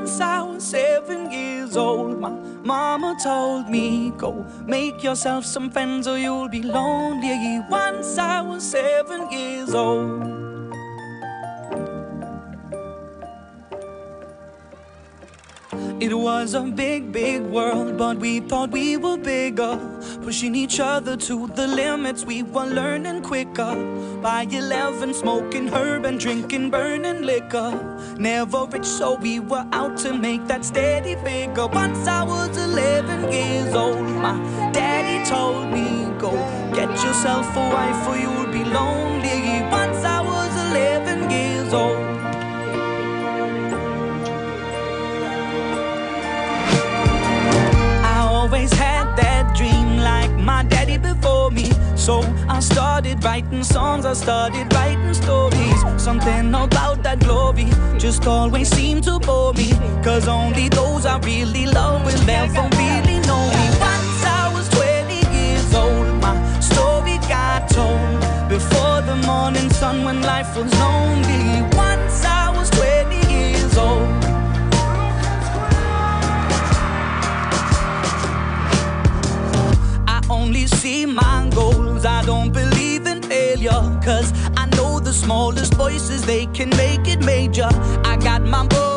Once I was 7 years old, my mama told me, go make yourself some friends or you'll be lonely. Once I was 7 years old. It was a big, big world, but we thought we were bigger, pushing each other to the limits. We were learning quicker. By 11, smoking herb and drinking burning liquor. Never rich, so we were out to make that steady figure. Once I was 11 years old, my daddy told me, go get yourself a wife or you'll be lonely. Once I was 11 years old. Always had that dream like my daddy before me. So I started writing songs, I started writing stories. Something about that glory just always seemed to bore me, cause only those I really love will ever really know me. Once I was 20 years old, my story got told before the morning sun when life was lonely. Once I was 20 years old. Only see my goals, I don't believe in failure, cause I know the smallest voices, they can make it major. I got my boy